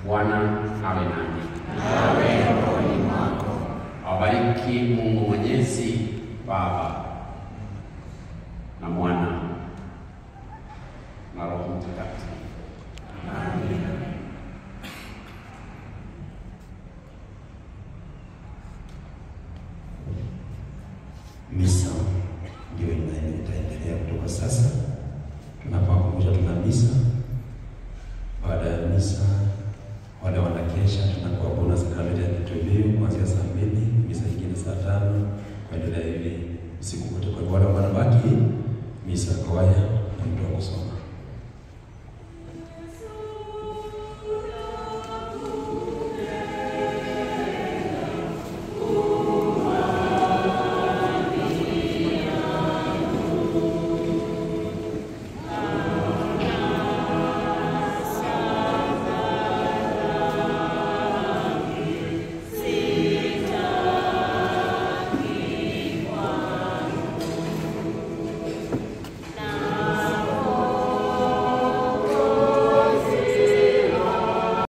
Bwana awe nanyi. Awe rohoni mwako. Awabariki Mungu Mwenyezi, Baba na Mwana na Roho Mtakatifu. Amen. Misa ndio itaendelea kutoka sasa. Tunapokuja tuna misa. Baada ya misa, wale wanakesha tunakuabudu sakramenti ya kitubio kuanzia saa 2, misa nyingine saa 5, kuendelea hivi usiku wote. Kwa wale wanabaki misa kwaya na mtu wa kusoma.